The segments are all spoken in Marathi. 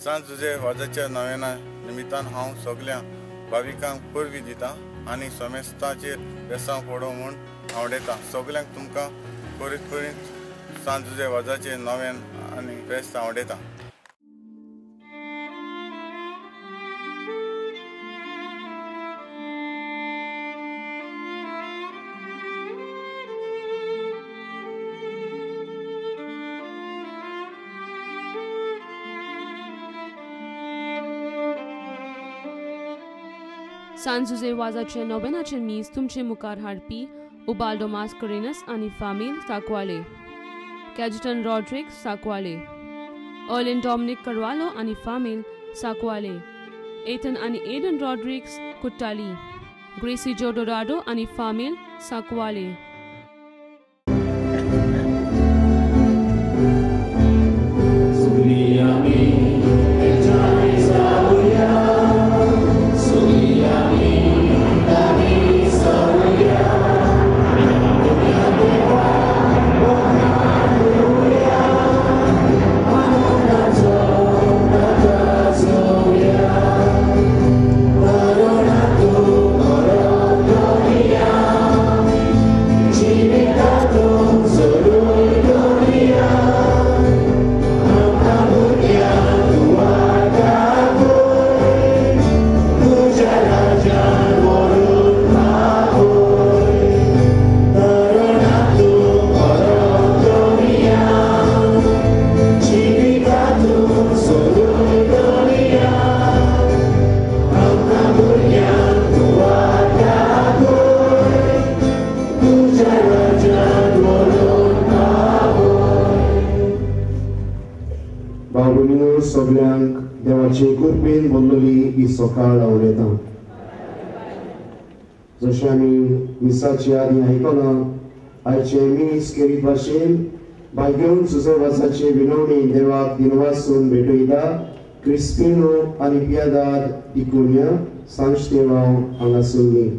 सांत जुजे वाजाच्या नव्याना निमित्तान हांव सगळ्या भाविकांक परबी दिता आनी समेस्ताचेर वेसांव पडो म्हूण आवडयता. सगळ्यांक तुमकां करीत करीत सांत जुजे वाजाचे नव्यान आनी फेस्त आवडयता. सांत जुजे वाजाचे नोवेनाचे मीस तुमचे मुखार हाडपी उबाल्डो मास्करेनस आनी फामील साकवाले, कॅजिटन रॉड्रिक साकवाले, अर्लिन डॉमिनिक करवालो आनी फामील साकवाले, एथन आनी एडन रॉड्रिक्स कुट्टाली, ग्रेसी जो डोराडो आनी फामील साकवाले. सगळ्यांक देवाचे कृपेन बोललेली ही सकाळ आवडटा. जशें आमी मिसाची आदी आयकलां, आयचे मीस केरीत भाशेन भाग्यवन जुजे वाजाचे विनवणी देवाक दिनवासून भेटयता क्रिस्पिनो आनी पियादाद डिकुन्या सांजतेवाव हांगासरली.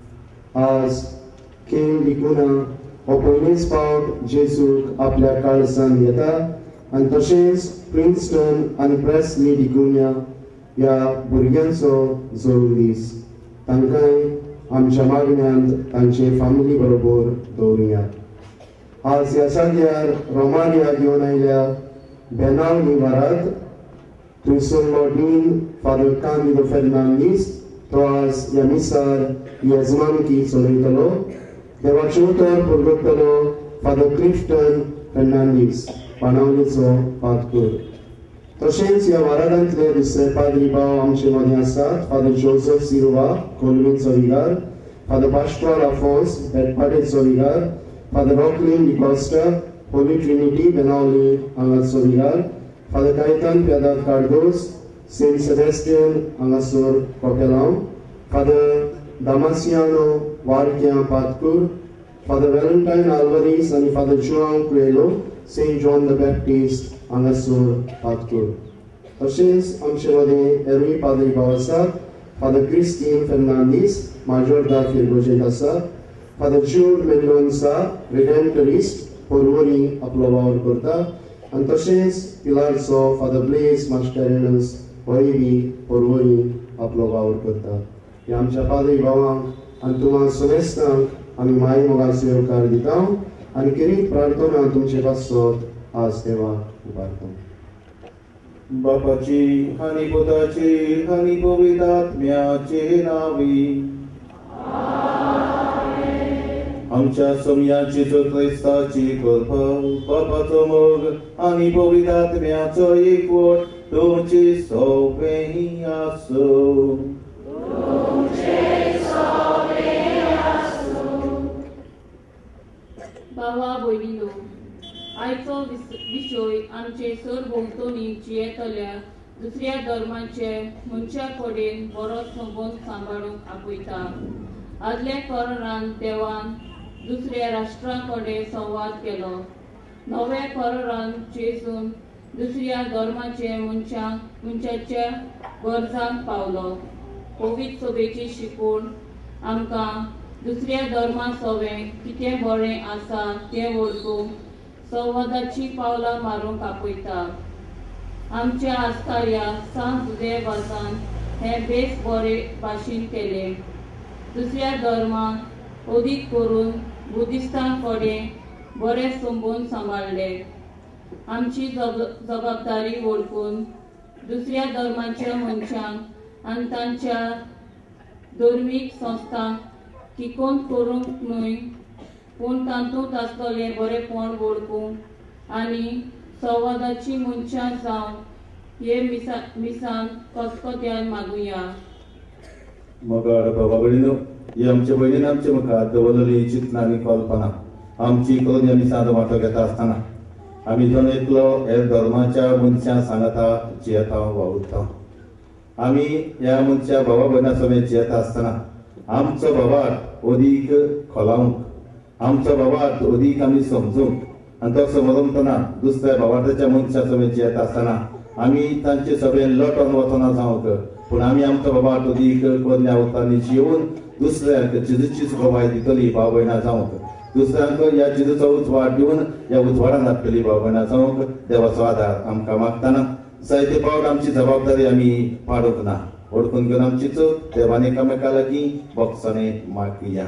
आज केम डिकुना हो पयलेच फावट जेजूक आपल्या काळजांत येता आनी तशेंच प्रिन्स्टन आनी प्रेस्ली डिकुन्या ह्या भुरग्यांचो जल्म दीस. तांकांय आमच्या मागण्यांत तांचे फामिली बरोबर दवरुया. आज ह्या जाग्यार रोमानिया घेवन आयल्या बेनाव निवारात थंयसरलो डीन फादर कांदिलो फेर्नांदीस तो आज ह्या मिसार येजमानकी चलयतलो. देवाचें उतर परगटतलो फादर क्लिफ्टन फेर्नांदीस पानावलेचो पातकूर. तशेंच ह्या वाराडांतले दुसरे पाद्री भाव आमचे मदीं आसात. फादर जोसेफ सिल्वा कोलवेचो विगार, फादर पास्टोर आफोन्स बेटपाडेचो विगार, Father Rocklin D'Costa Holy Trinity Benaulim हांगाचो विगार, Father Caitan Piedade Cardozo Saint Sebastian हांगासर कोपेलांव, फादर दामासियानो वारक्यां पातकूर, फादर वेलंटायन आल्वारीस आनी Father Joao Coelho Saint John the Baptist हांगासर पातकूर. तशेंच आमचे मदें हेरूय पाद्री भाव आसात. फादर क्रिस्टीन फेर्नांदीस माजोर्दा फिरगोजेंत आसा. फादर जूड मेंडोन्सा रिडेंटरिस्ट पोरवोरी आपलो वावर करता आनी तशेंच पिलारचो फादर ब्लेस मास्टेरेनस होय बी पोरवोरी आपलो वावर करता. ह्या आमच्या पाद्री भावांक आनी तुम्हा समेस्तांक आमी माय मोगाचो येवकार दिता आनी केरीत प्रार्थना तुमचे पासत आज देवाक उबारता. बापाची आनी पुताची आनी पवित्र आत्म्याचे नावी. आमच्या समयाची क्रिस्ताची कृपा बापाचो मोग आनी पवित्र आत्म्याचो एकवट तुमची सगळीं आसूं. भावा भयणीनो, आयचो विशय आमचे सरभोंवतणीक येतल्या दुसऱ्या धर्माचे मनशा कडेन बरो संबंद सांबाळूंक आपयता. आदल्या करारांत देवान दुसऱ्या राष्ट्रां कडेन संवाद केलो. नव्या करारांत जेजून दुसऱ्या धर्माचे मनशाच्या गरजांक पावलो. पवित्र सभेची शिकवण आमकां दुसऱ्या धर्मा सवें कितें बरें आसा तें वळखूंक संवादाची पावलां मारूंक आपयता. आमच्या आस्तार्या सांत देवासान हे बेस बरे भाशेन केले. दुसऱ्या धर्मान अदीक करून बुद्धिस्तां कडेन बरे संबंद सांबाळले. आमची जबाबदारी ओळखून दुसऱ्या धर्माच्या मनशांक आनी तांच्या धर्मीक संस्थांक किकोन करूंक न्हय, पूण तातूंत आसतले बरेपण ओळखूंक आनी संवादाची मनशां जावन हे मिसान खतखत्यान मागुया. मगाड बाबा भयणीनो, ही आमच्या भयणीन आमच्या मुखार दवरलेली चिंतनां आनी कल्पना आमची करून आमी सांत वांटो घेता आसतना आमी जण एकलो हे धर्माच्या मनशां सांगता जियेता वावुरता. आमी ह्या मनशा भावा भयणां समेत जियेता आसतना आमचो भावार्थ अदीक खोलावंक, आमचो भावार्थ अदीक आमी समजूंक आनी तो समजतना दुसऱ्या भावार्थाच्या मनशा समेत जियेता आसतना आमी तांचे सगळें लटोन वचना जावंक, पूण आमी आमचो भावार्थ अदीक कन्या उतांनी जियोवन दुसऱ्यांक जिजूची सुखवाय दितली भाव भयणां जावंक, दुसऱ्यांक ह्या जिजूचो उजवाड दिवन ह्या उजवाडान हाडटली भाव भयणां जावंक देवाचो आदार आमकां मागतना जायते फावट आमची जबाबदारी आमी पाडूंक ना. ओळखून घेवन आमची चूक देवान एकामेका लागीं बोगसणे मागया.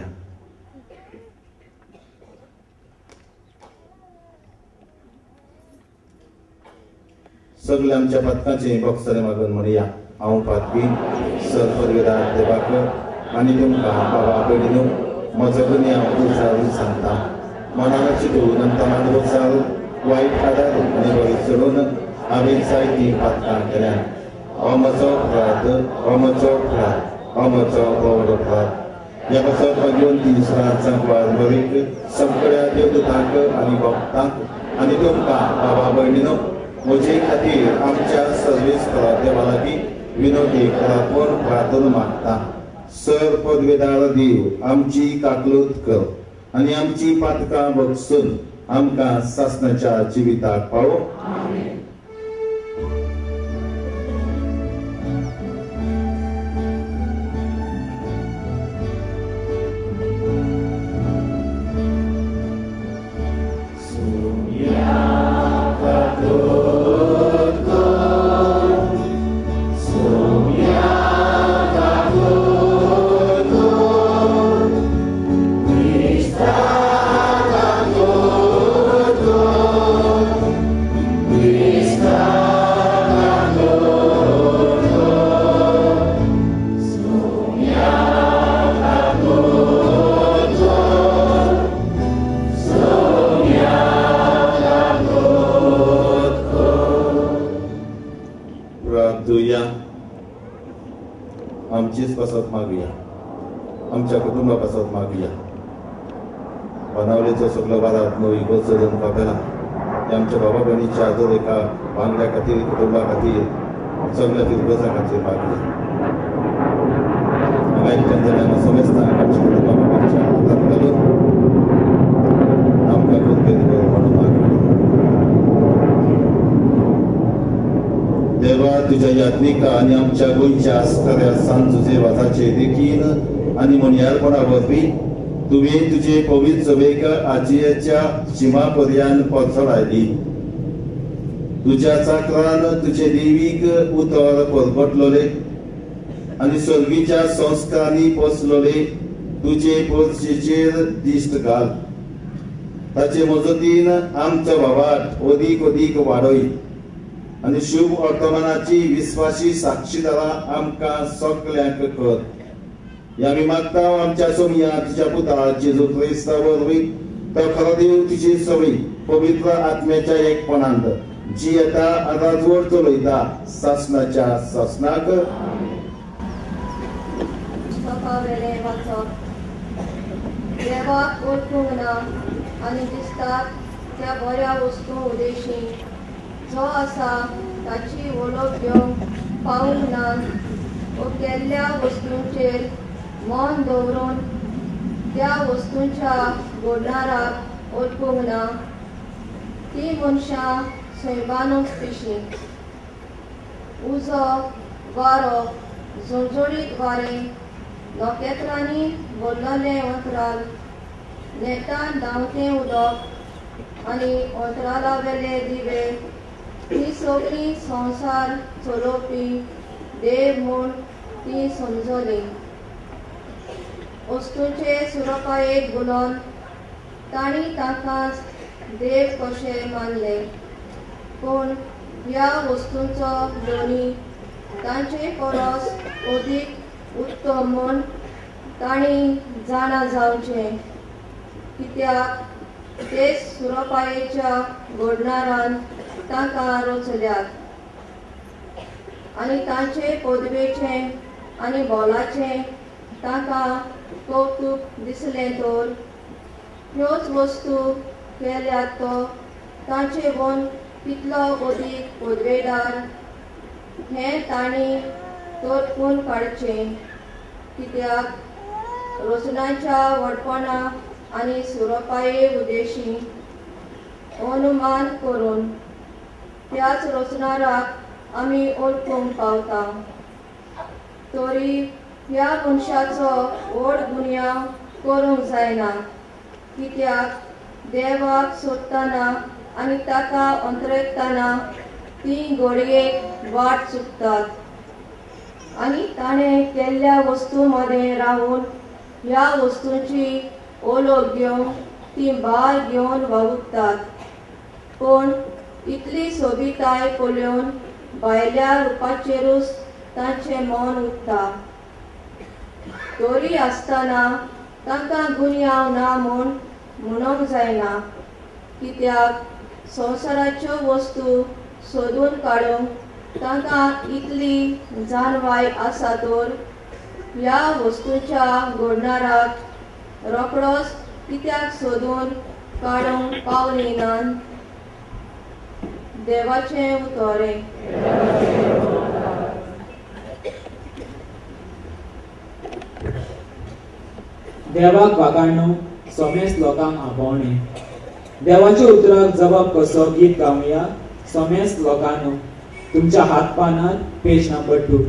सगळे आमच्या पथकाचे बोगसणे मागून म्हणया. हांव पातबी सर परवेदार देवाक आनी तुमकां बाबा भयणीनो म्हजो गुन्यांव उजाळून सांगता. मनान चिंतून आनी तनान उजाळ वायट आदार आनी बरी चडून हांवें जायतीं पथकां केल्यात. हो म्हजो अपराध, हो म्हजो अपराध, हो म्हजो व्हड अपराध. ह्या बसप घेवन दीस रात सांगवार बरीक सगळ्या देवदूतांक आनी भक्तांक आनी तुमकां बाबा भयणीनो म्हजे खातीर आमच्या सर्वेस्परा देवा लागीं विनोदी करापूर प्रार्थना मागता. सर पदवेदार देव आमची काकलूत कर आनी आमची पातकां बगसून आमकां सासणाच्या जिविताक पावो. आमचीच कसत मागुया, आमच्या कुटुंबा कसत मागुया. बनावलेचो सगळो वारात नवी गोचडून कापेला आमच्या बाबा भयणीच्या आजोर एका वांगड्या खातीर कुटुंबा खातीर सगळ्या तिरगजा खातीर मागुया. हांगा एकट्यान जाणांना समेस्तांक आमच्या कुटुंबा बाबाच्या हातांत घालून आमकां कृपेन कर म्हणून मागुया. देवा तुझ्या याज्ञिका आनी आमच्या गोंयच्या आस्कऱ्या सांत जुजेवासाचे देखीन आनी मणियारपणा वरवीं तुवें तुजे पवित्र सभेक आजयेच्या शिमा पर्यंत पोरसोड आयली. तुज्या चाकरान तुजे देवीक उतर परगटलोले आनी स्वर्गीच्या संस्कारांनी पोसलोले तुजे पोरशेचेर दिश्ट घाल. ताचे मजतीन आमचो भावार्थ अदीक अदीक वाडय आनी शुभ वर्तमानाची विस्वासी साक्षीदारां आमकां सगळ्यांक कर. हे आमी मागता आमच्या सोमया तुज्या पुता जेजू क्रिस्ता वरवीं तो खरो देव तुजी सवय पवित्र आत्म्याच्या एकपणांत जी येता आतां जोड चलयता सासणाच्या सासणाक. देवाक ओळखूंक ना आनी दिसतात त्या बऱ्या वस्तू उदेशी जो आसा ताची वळख घेवंक पावूंक ना. केल्ल्या वस्तूंचेर मन दवरून त्या वस्तूंच्या घडणाराक ओळखूंक ना. ती मनशां सैबानूच पिशी. उजो वारो झुळझुळीत वारें नखेत्रांनी भरलेलें अंतराल नेटान धांवतें उदक आनी अंतराला वेले दिवे ही सगळी संसार चलोवपी देव म्हूण ती समजली. वस्तूंचे सुरपायेक बुलोवन तांणी तांकां देव कशें मानले. पूण ह्या वस्तूंचो लोणी तांचे परस अदीक उत्तम म्हूण तांणी जाणा जावचें, कित्याक ते सुरपायेच्या घडणारान तांकां रचल्यात आनी तांचे पदवेचें आनी बोलाचें तांकां कौतूक दिसलें तर ह्योच वस्तू केल्यात तो तांचे गुण कितलो अदीक पदवेदार हें तांणी तोरपून काडचें, कित्याक रचनाच्या व्हडपणा आनी सुरपाये उद्देशी अनुमान करून त्याच रचनाराक आमी ओळखूंक पावता. तरी ह्या मनशाचो व्हड गुन्यांव करूंक जायना, कित्याक देवाक सोदतना आनी ताका अंतरतना ती घडयेक वाट चुकतात आनी ताणें केल्ल्या वस्तू मदें रावून ह्या वस्तूंची ओळख घेवन ती भार घेवन वावुरतात. पूण इतली सोबिताय पळोवन भायल्या रुपाचेरूच तांचें मन उठता. तरी आसतना तांकां गुन्यांव ना म्हूण म्हणूंक जायना, कित्याक संवसाराच्यो वस्तू सोदून काडूंक तांकां इतली जाणवाय आसा तर ह्या वस्तूंच्या घडणाराक रोखडोच कित्याक सोदून काडूंक पावली नात. देवाचें उतोरें. देवाक वागाणू सोमेस लोकांक आपोवणे. देवाच्या उतराक जबाब कसो गीत गावया. सोमेस लोकांनो, तुमच्या हात पानार पेज नंबर 2.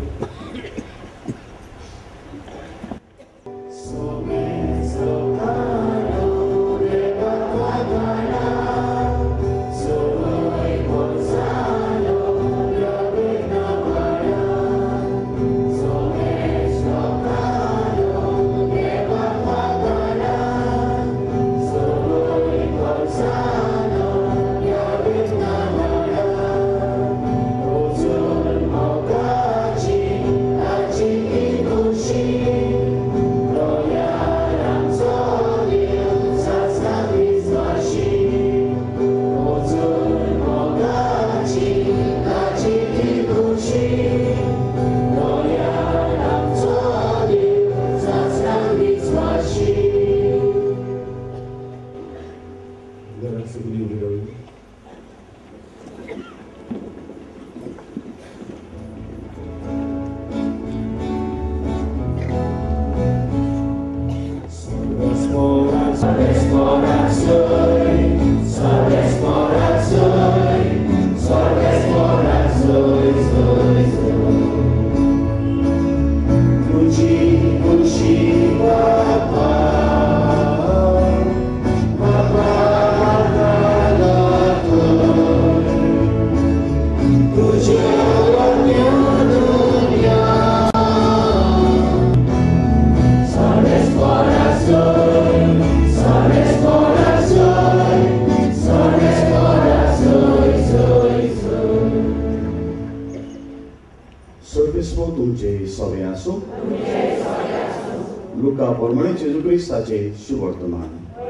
लुका परमणे जेजू क्रिस्ताचे शुभ वर्तमान.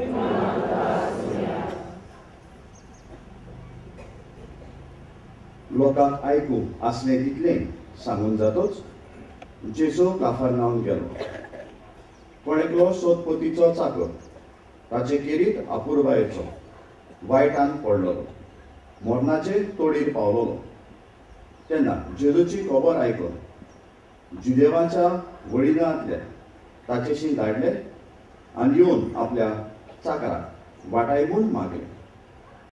लोकांक आयकू आसले तितले सांगून जातोच जेजू काफरनाहूम गेलो. कोण एकलो सोदपतीचो चाकर ताचे केरीत अपुरबायेचो वायटान पडलो, मरणाचे तोडीर पावलोलो. तेन्ना जेजूची खबर आयकून जुदेवाच्या वडिलांतले ताचेशी धाडले आनी येवन आपल्या चाकराक वाटाय म्हूण मागले.